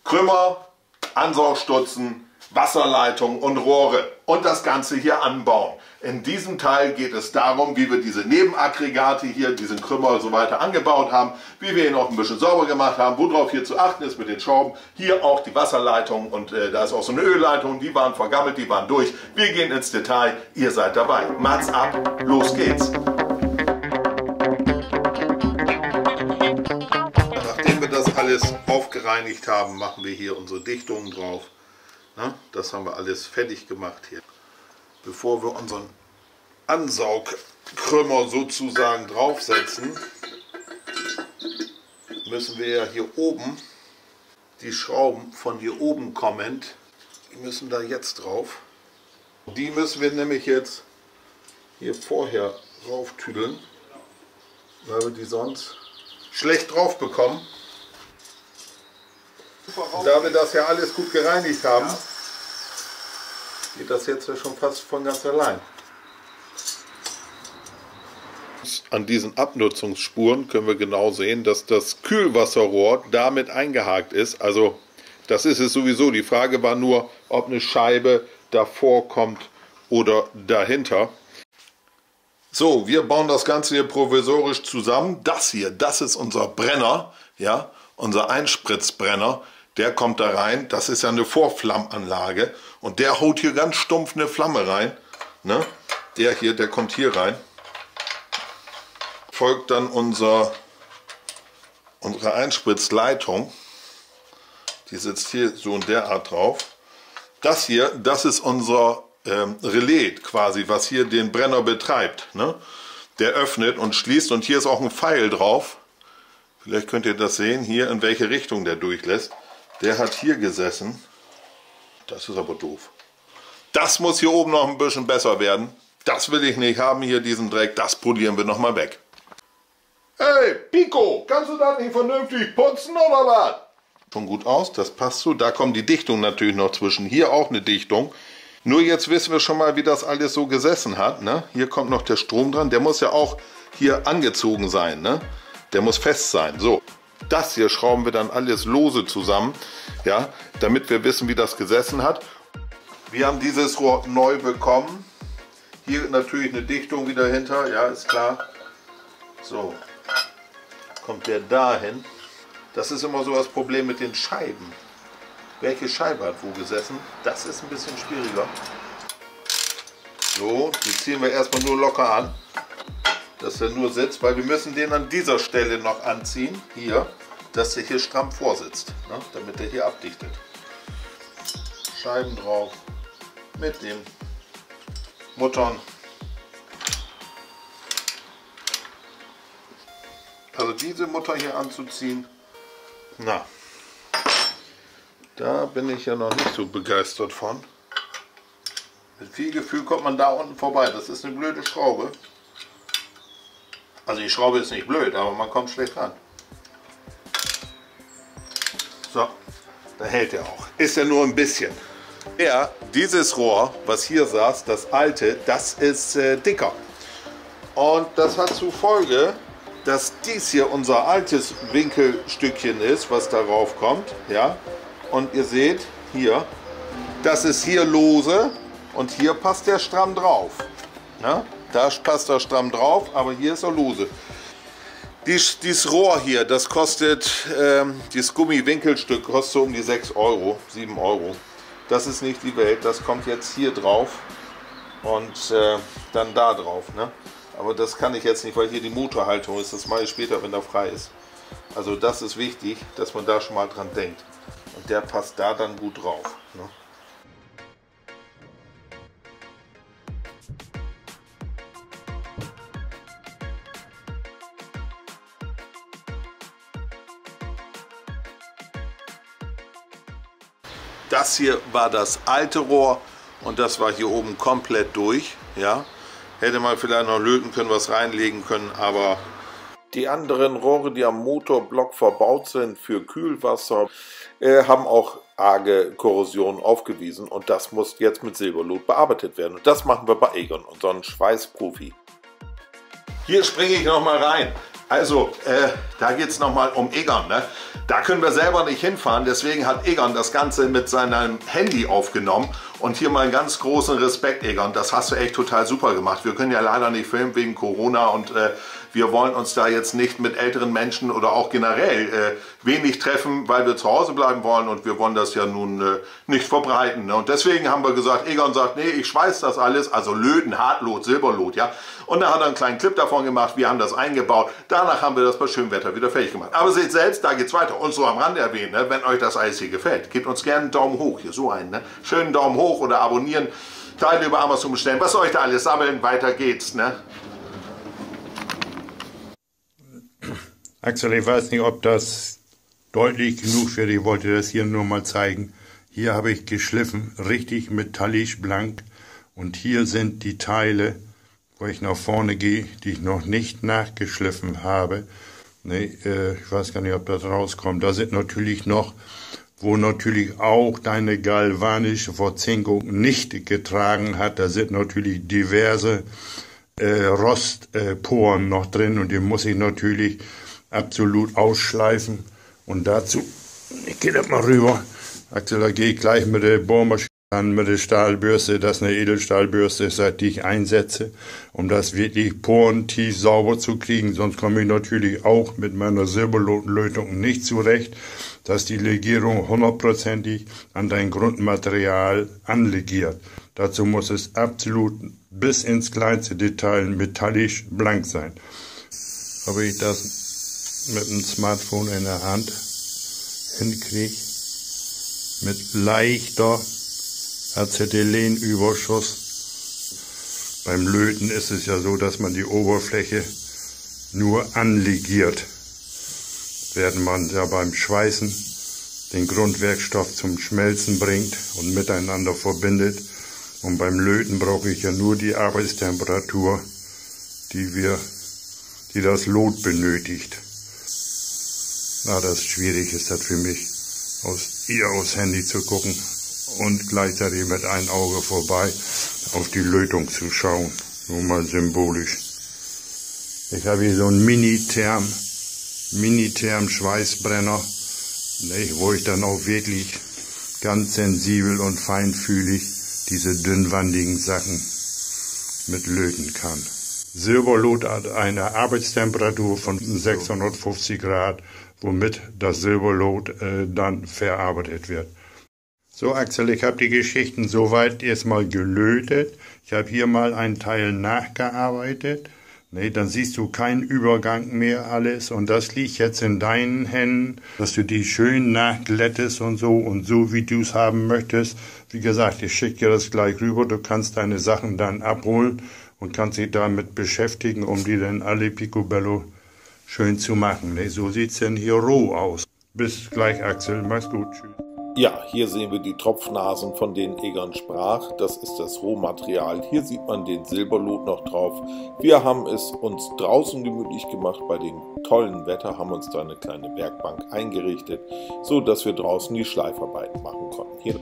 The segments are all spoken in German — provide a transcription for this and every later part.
Krümmer, Ansaugstutzen, Wasserleitung und Rohre und das Ganze hier anbauen. In diesem Teil geht es darum, wie wir diese Nebenaggregate hier, diesen Krümmer und so weiter angebaut haben, wie wir ihn auch ein bisschen sauber gemacht haben, worauf hier zu achten ist mit den Schrauben. Hier auch die Wasserleitung und da ist auch so eine Ölleitung, die waren vergammelt, die waren durch. Wir gehen ins Detail, ihr seid dabei. Mats ab, los geht's. Nachdem wir das alles aufgereinigt haben, machen wir hier unsere Dichtungen drauf. Das haben wir alles fertig gemacht hier. Bevor wir unseren Ansaugkrümmer sozusagen draufsetzen, müssen wir ja hier oben, die Schrauben von hier oben kommend, die müssen da jetzt drauf. Die müssen wir nämlich jetzt hier vorher rauftüdeln, weil wir die sonst schlecht drauf bekommen. Da wir das ja alles gut gereinigt haben, geht das jetzt ja schon fast von ganz allein. An diesen Abnutzungsspuren können wir genau sehen, dass das Kühlwasserrohr damit eingehakt ist. Also das ist es sowieso. Die Frage war nur, ob eine Scheibe davor kommt oder dahinter. So, wir bauen das Ganze hier provisorisch zusammen. Das hier, das ist unser Brenner, ja, unser Einspritzbrenner. Der kommt da rein, das ist ja eine Vorflammanlage und der haut hier ganz stumpf eine Flamme rein. Ne? Der hier, der kommt hier rein. Folgt dann unsere Einspritzleitung. Die sitzt hier so in der Art drauf. Das hier, das ist unser Relais quasi, was hier den Brenner betreibt. Ne? Der öffnet und schließt und hier ist auch ein Pfeil drauf. Vielleicht könnt ihr das sehen, hier in welche Richtung der durchlässt. Der hat hier gesessen. Das ist aber doof. Das muss hier oben noch ein bisschen besser werden. Das will ich nicht haben, hier diesen Dreck. Das polieren wir nochmal weg. Hey, Pico, kannst du das nicht vernünftig putzen oder was? Schon gut aus, das passt so. Da kommt die Dichtung natürlich noch zwischen. Hier auch eine Dichtung. Nur jetzt wissen wir schon mal, wie das alles so gesessen hat. Ne? Hier kommt noch der Strom dran. Der muss ja auch hier angezogen sein. Ne? Der muss fest sein. So. Das hier schrauben wir dann alles lose zusammen, ja, damit wir wissen, wie das gesessen hat. Wir haben dieses Rohr neu bekommen. Hier natürlich eine Dichtung wieder hinter, ja, ist klar. So, kommt der dahin. Das ist immer so das Problem mit den Scheiben. Welche Scheibe hat wo gesessen? Das ist ein bisschen schwieriger. So, die ziehen wir erstmal nur locker an, dass er nur sitzt, weil wir müssen den an dieser Stelle noch anziehen, hier, dass er hier stramm vorsitzt, ne, damit er hier abdichtet. Scheiben drauf mit den Muttern. Also diese Mutter hier anzuziehen, na, da bin ich ja noch nicht so begeistert von. Mit viel Gefühl kommt man da unten vorbei, das ist eine blöde Schraube. Also die Schraube ist nicht blöd, aber man kommt schlecht ran. So, da hält er auch. Ist ja nur ein bisschen. Ja, dieses Rohr, was hier saß, das alte, das ist dicker. Und das hat zur Folge, dass dies hier unser altes Winkelstückchen ist, was darauf kommt. Ja? Und ihr seht hier, das ist hier lose und hier passt der stramm drauf. Ja? Da passt er stramm drauf, aber hier ist er lose. Dieses Rohr hier, das kostet, dieses Gummiwinkelstück kostet so um die 6 Euro, 7 Euro. Das ist nicht die Welt, das kommt jetzt hier drauf und dann da drauf. Ne? Aber das kann ich jetzt nicht, weil hier die Motorhaltung ist, das mache ich später, wenn er frei ist. Also das ist wichtig, dass man da schon mal dran denkt. Und der passt da dann gut drauf. Ne? Das hier war das alte Rohr und das war hier oben komplett durch. Ja? Hätte man vielleicht noch löten können, was reinlegen können, aber die anderen Rohre, die am Motorblock verbaut sind für Kühlwasser, haben auch arge Korrosion aufgewiesen und das muss jetzt mit Silberlut bearbeitet werden. Und das machen wir bei Egon, unserem Schweißprofi. Hier springe ich noch mal rein. Also, da geht es nochmal um Egon. Ne? Da können wir selber nicht hinfahren, deswegen hat Egon das Ganze mit seinem Handy aufgenommen. Und hier mal einen ganz großen Respekt, Egon, das hast du echt total super gemacht. Wir können ja leider nicht filmen wegen Corona und wir wollen uns da jetzt nicht mit älteren Menschen oder auch generell wenig treffen, weil wir zu Hause bleiben wollen und wir wollen das ja nun nicht verbreiten. Ne? Und deswegen haben wir gesagt, Egon sagt, nee, ich schweiß das alles, also Löten, Hartlot, Silberlot, ja. Und da hat er einen kleinen Clip davon gemacht, wir haben das eingebaut. Danach haben wir das bei schönem Wetter wieder fertig gemacht. Aber seht selbst, da geht's weiter. Und so am Rande erwähnen, ne? Wenn euch das alles hier gefällt, gebt uns gerne einen Daumen hoch, hier so einen, ne? Schönen Daumen hoch oder abonnieren, Teile über Amazon bestellen, was soll ich da alles sammeln, weiter geht's, ne? Axel, ich weiß nicht, ob das deutlich genug wird, ich wollte das hier nur mal zeigen. Hier habe ich geschliffen, richtig metallisch blank und hier sind die Teile, wo ich nach vorne gehe, die ich noch nicht nachgeschliffen habe. Nee, ich weiß gar nicht, ob das rauskommt. Da sind natürlich noch, wo natürlich auch deine galvanische Verzinkung nicht getragen hat, da sind natürlich diverse Rostporen noch drin und die muss ich natürlich absolut ausschleifen. Und dazu, ich gehe das mal rüber, Axel, da gehe ich gleich mit der Bohrmaschine an, mit der Stahlbürste, das ist eine Edelstahlbürste, die ich einsetze, um das wirklich porentief sauber zu kriegen. Sonst komme ich natürlich auch mit meiner Silberlotlötung nicht zurecht, dass die Legierung hundertprozentig an dein Grundmaterial anlegiert. Dazu muss es absolut bis ins kleinste Detail metallisch blank sein. Habe ich das mit dem Smartphone in der Hand hinkriege, mit leichter Acetylenüberschuss. Beim Löten ist es ja so, dass man die Oberfläche nur anlegiert, während man ja beim Schweißen den Grundwerkstoff zum Schmelzen bringt und miteinander verbindet. Und beim Löten brauche ich ja nur die Arbeitstemperatur, die das Lot benötigt. Na, das schwierig ist das für mich, aufs Handy zu gucken und gleichzeitig mit einem Auge vorbei auf die Lötung zu schauen. Nur mal symbolisch. Ich habe hier so einen Minitherm-Schweißbrenner, wo ich dann auch wirklich ganz sensibel und feinfühlig diese dünnwandigen Sachen mit löten kann. Silberlot hat eine Arbeitstemperatur von 650 Grad, womit das Silberlot dann verarbeitet wird. So, Axel, ich habe die Geschichten soweit erstmal gelötet. Ich habe hier mal einen Teil nachgearbeitet. Nee, dann siehst du keinen Übergang mehr alles. Und das liegt jetzt in deinen Händen, dass du die schön nachglättest und so wie du es haben möchtest. Wie gesagt, ich schicke dir das gleich rüber. Du kannst deine Sachen dann abholen und kannst dich damit beschäftigen, um die dann alle picobello schön zu machen. Nee, so sieht es denn hier roh aus. Bis gleich, Axel. Mach's gut. Tschüss. Ja, hier sehen wir die Tropfnasen, von denen Egon sprach. Das ist das Rohmaterial. Hier sieht man den Silberlot noch drauf. Wir haben es uns draußen gemütlich gemacht bei dem tollen Wetter, haben uns da eine kleine Werkbank eingerichtet, so dass wir draußen die Schleifarbeiten machen konnten. Hier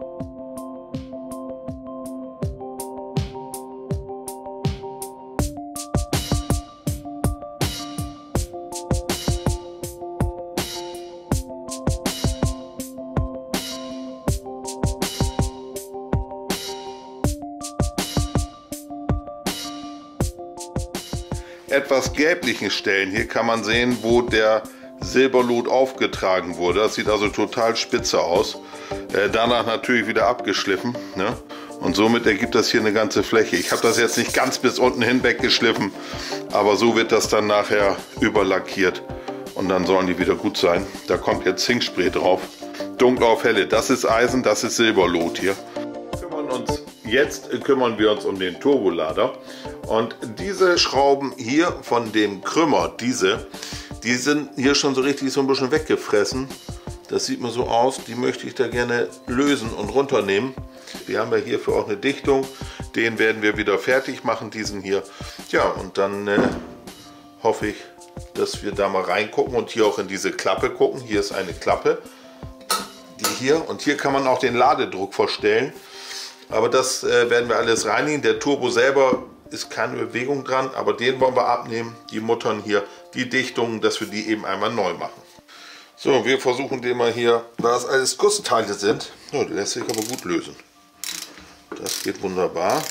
etwas gelblichen Stellen. Hier kann man sehen, wo der Silberlot aufgetragen wurde. Das sieht also total spitze aus. Danach natürlich wieder abgeschliffen. Ne? Und somit ergibt das hier eine ganze Fläche. Ich habe das jetzt nicht ganz bis unten hin weggeschliffen, aber so wird das dann nachher überlackiert. Und dann sollen die wieder gut sein. Da kommt jetzt Zinkspray drauf. Dunkel auf helle. Das ist Eisen, das ist Silberlot hier. Jetzt kümmern wir uns um den Turbolader und diese Schrauben hier von dem Krümmer, die sind hier schon so richtig so ein bisschen weggefressen. Das sieht mir so aus, die möchte ich da gerne lösen und runternehmen. Wir haben ja hierfür auch eine Dichtung, den werden wir wieder fertig machen, diesen hier. Ja, und dann hoffe ich, dass wir da mal reingucken und hier auch in diese Klappe gucken. Hier ist eine Klappe, die hier, und hier kann man auch den Ladedruck verstellen. Aber das werden wir alles reinigen. Der Turbo selber ist keine Bewegung dran, aber den wollen wir abnehmen. Die Muttern hier die Dichtungen, dass wir die eben einmal neu machen. So, wir versuchen den mal hier, da es alles Gussteile sind, ja, der lässt sich aber gut lösen. Das geht wunderbar.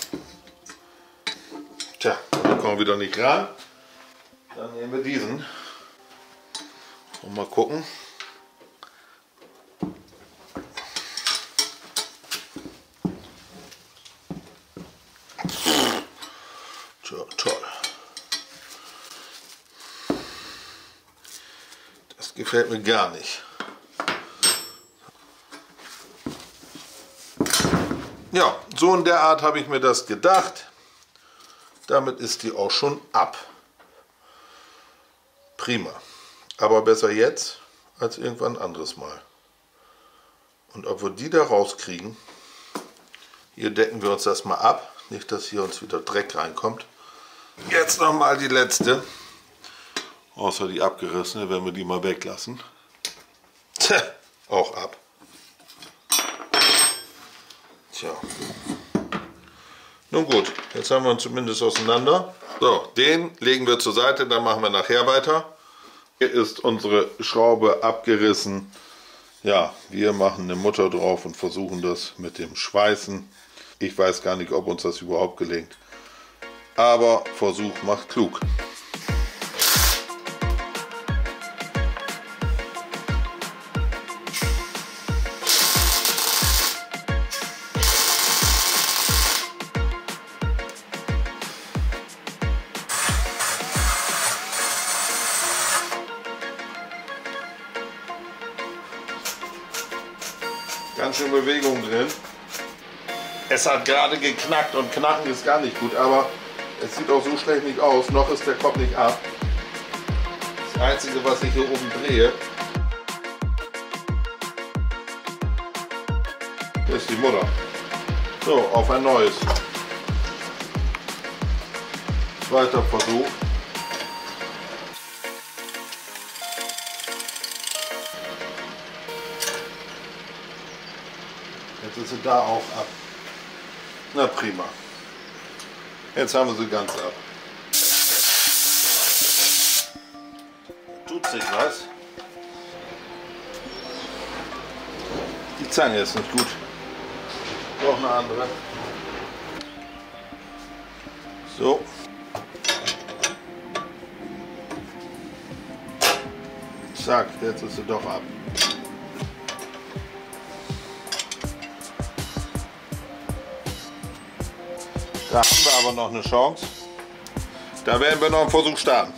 Tja, da kommen wir wieder nicht ran. Dann nehmen wir diesen und mal gucken. Tja, toll. Das gefällt mir gar nicht. Ja, so in der Art habe ich mir das gedacht. Damit ist die auch schon ab. Prima. Aber besser jetzt als irgendwann ein anderes Mal. Und ob wir die da rauskriegen, hier decken wir uns das mal ab. Nicht, dass hier uns wieder Dreck reinkommt. Jetzt nochmal die letzte. Außer die abgerissene, wenn wir die mal weglassen. Tja, auch ab. Tja. Nun gut, jetzt haben wir uns zumindest auseinander. So, den legen wir zur Seite, dann machen wir nachher weiter. Hier ist unsere Schraube abgerissen. Ja, wir machen eine Mutter drauf und versuchen das mit dem Schweißen. Ich weiß gar nicht, ob uns das überhaupt gelingt. Aber Versuch macht klug. Ganz schön Bewegung drin. Es hat gerade geknackt und knacken ist gar nicht gut, aber es sieht auch so schlecht nicht aus. Noch ist der Kopf nicht ab. Das Einzige, was ich hier oben drehe, ist die Mutter. So, auf ein neues. Zweiter Versuch. Jetzt ist sie da auch ab. Na prima. Jetzt haben wir sie ganz ab. Tut sich was. Die Zange ist nicht gut. Noch eine andere. So. Zack, jetzt ist sie doch ab. Da haben wir aber noch eine Chance. Da werden wir noch einen Versuch starten.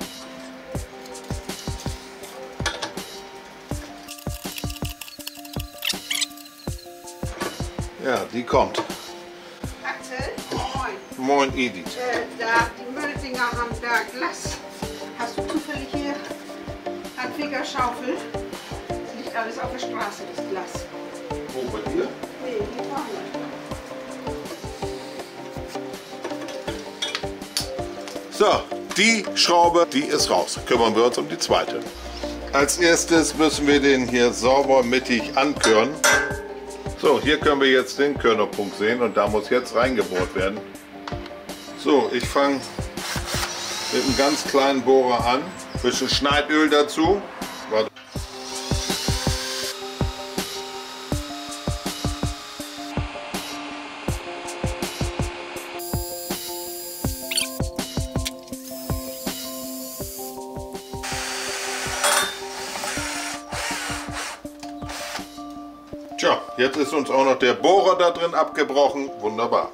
Ja, die kommt. Axel, moin. Moin Edith. Da, die Mülldinger haben da Glas. Hast du zufällig hier Handfegerschaufel? Das liegt alles auf der Straße, das Glas. Wo, bei dir? Nee, hier vorne. So, die Schraube, die ist raus. Kümmern wir uns um die zweite. Als erstes müssen wir den hier sauber mittig ankörnen. So, hier können wir jetzt den Körnerpunkt sehen und da muss jetzt reingebohrt werden. So, ich fange mit einem ganz kleinen Bohrer an. Ein bisschen Schneidöl dazu. Warte. Tja, jetzt ist uns auch noch der Bohrer da drin abgebrochen. Wunderbar.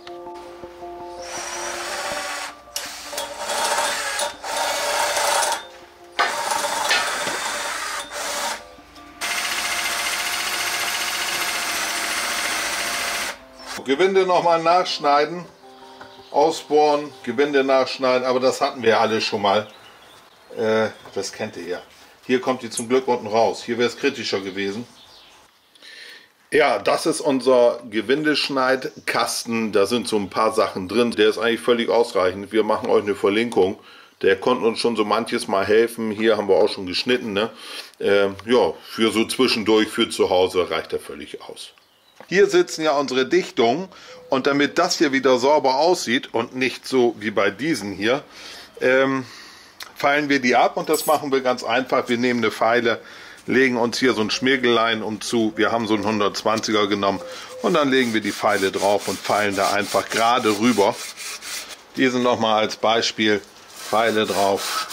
Gewinde nochmal nachschneiden, ausbohren, Gewinde nachschneiden, aber das hatten wir ja alle schon mal. Das kennt ihr ja. Hier kommt die zum Glück unten raus. Hier wäre es kritischer gewesen. Ja, das ist unser Gewindeschneidkasten. Da sind so ein paar Sachen drin. Der ist eigentlich völlig ausreichend. Wir machen euch eine Verlinkung. Der konnte uns schon so manches Mal helfen. Hier haben wir auch schon geschnitten. Ne? Ja, für so zwischendurch, für zu Hause reicht er völlig aus. Hier sitzen ja unsere Dichtungen. Und damit das hier wieder sauber aussieht und nicht so wie bei diesen hier, feilen wir die ab und das machen wir ganz einfach. Wir nehmen eine Feile, legen uns hier so ein Schmirgelein umzu. Wir haben so einen 120er genommen und dann legen wir die Feile drauf und feilen da einfach gerade rüber. Diese nochmal als Beispiel, Feile drauf.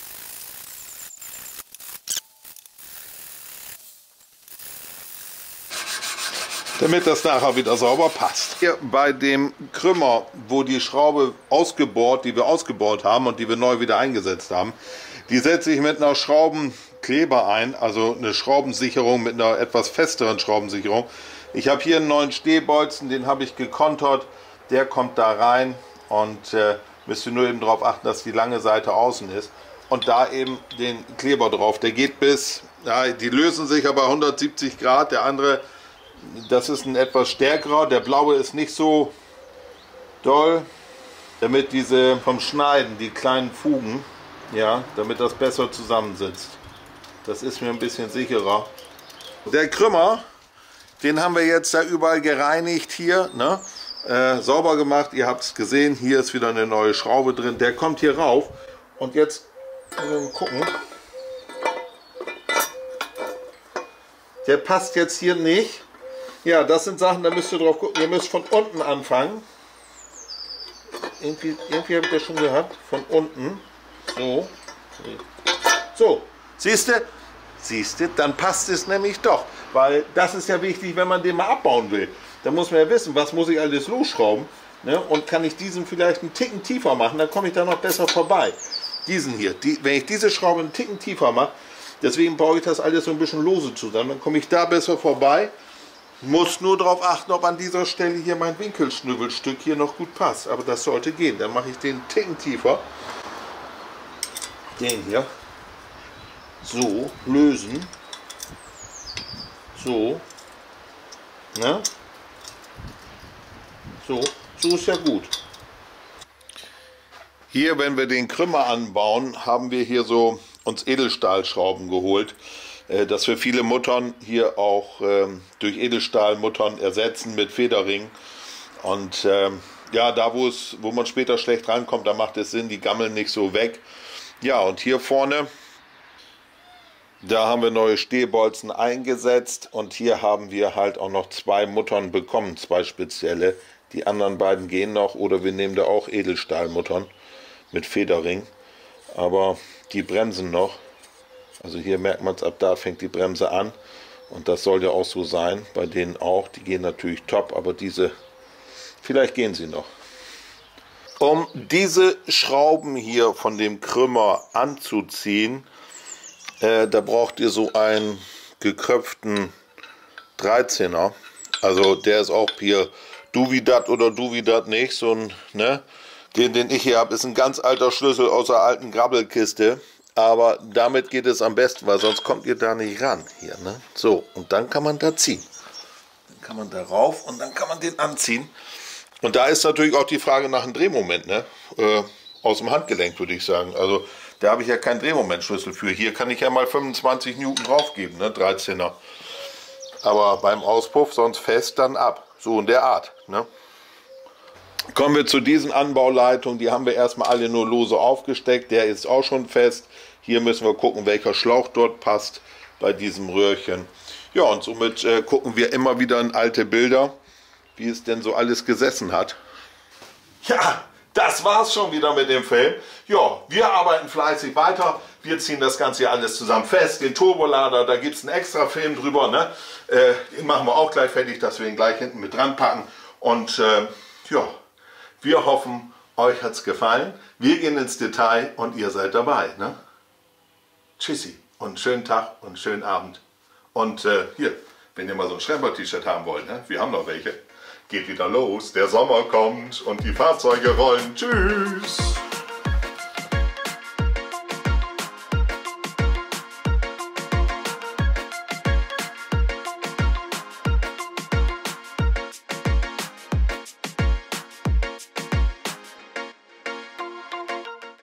Damit das nachher wieder sauber passt. Hier bei dem Krümmer, wo die Schraube ausgebohrt, die wir ausgebohrt haben und die wir neu wieder eingesetzt haben, die setze ich mit einer Schraubenkleber ein, also eine Schraubensicherung mit einer etwas festeren Schraubensicherung. Ich habe hier einen neuen Stehbolzen, den habe ich gekontert, der kommt da rein und müsst ihr nur eben darauf achten, dass die lange Seite außen ist und da eben den Kleber drauf. Der geht bis, ja, die lösen sich aber 170 Grad, der andere, das ist ein etwas stärkerer, der blaue ist nicht so doll, damit diese vom Schneiden, die kleinen Fugen, ja, damit das besser zusammensitzt. Das ist mir ein bisschen sicherer. Der Krümmer, den haben wir jetzt da überall gereinigt hier, ne? Sauber gemacht, ihr habt es gesehen, hier ist wieder eine neue Schraube drin, der kommt hier rauf und jetzt gucken, der passt jetzt hier nicht. Ja, das sind Sachen, da müsst ihr drauf gucken. Ihr müsst von unten anfangen. Irgendwie habe ich das schon gehabt. Von unten. So. So. Siehst du? Dann passt es nämlich doch. Weil das ist ja wichtig, wenn man den mal abbauen will. Da muss man ja wissen, was muss ich alles losschrauben. Ne? Und kann ich diesen vielleicht einen Ticken tiefer machen, dann komme ich da noch besser vorbei. Diesen hier. Wenn ich diese Schraube einen Ticken tiefer mache, deswegen baue ich das alles so ein bisschen lose zusammen. Dann komme ich da besser vorbei. Muss nur darauf achten, ob an dieser Stelle hier mein Winkelschnübelstück hier noch gut passt. Aber das sollte gehen. Dann mache ich den Ticken tiefer. Den hier. So, lösen. So. Ne? So ist ja gut. Hier, wenn wir den Krümmer anbauen, haben wir hier so uns Edelstahlschrauben geholt, dass wir viele Muttern hier auch durch Edelstahlmuttern ersetzen mit Federringen. Und ja, da wo man später schlecht rankommt, da macht es Sinn, die gammeln nicht so weg. Ja, und hier vorne, da haben wir neue Stehbolzen eingesetzt und hier haben wir halt auch noch 2 Muttern bekommen, 2 spezielle. Die anderen beiden gehen noch oder wir nehmen da auch Edelstahlmuttern mit Federring, aber die bremsen noch. Also hier merkt man es, ab da fängt die Bremse an und das soll ja auch so sein, bei denen auch, die gehen natürlich top, aber diese, vielleicht gehen sie noch. Um diese Schrauben hier von dem Krümmer anzuziehen, da braucht ihr so einen gekröpften 13er, also der ist auch hier Duvidat oder Duvidat nicht, so ein, ne, den ich hier habe, ist ein ganz alter Schlüssel aus der alten Grabbelkiste. Aber damit geht es am besten, weil sonst kommt ihr da nicht ran. Hier, ne? So, und dann kann man da ziehen. Dann kann man da rauf und dann kann man den anziehen. Und da ist natürlich auch die Frage nach einem Drehmoment, ne? Aus dem Handgelenk, würde ich sagen. Also da habe ich ja keinen Drehmomentschlüssel für. Hier kann ich ja mal 25 Newton draufgeben, ne? 13er. Aber beim Auspuff sonst fest dann ab. So in der Art, ne? Kommen wir zu diesen Anbauleitungen, die haben wir erstmal alle nur lose aufgesteckt, der ist auch schon fest. Hier müssen wir gucken, welcher Schlauch dort passt bei diesem Röhrchen. Ja, und somit gucken wir immer wieder in alte Bilder, wie es denn so alles gesessen hat. Ja, das war's schon wieder mit dem Film. Ja, wir arbeiten fleißig weiter. Wir ziehen das Ganze hier alles zusammen fest. Den Turbolader, da gibt es einen extra Film drüber. Ne? Den machen wir auch gleich fertig, dass wir ihn gleich hinten mit dran packen. Und ja, wir hoffen, euch hat es gefallen. Wir gehen ins Detail und ihr seid dabei. Ne? Tschüssi und schönen Tag und schönen Abend. Und hier, wenn ihr mal so ein Schremper-T-Shirt haben wollt, ne? Wir haben noch welche. Geht wieder los, der Sommer kommt und die Fahrzeuge rollen. Tschüss!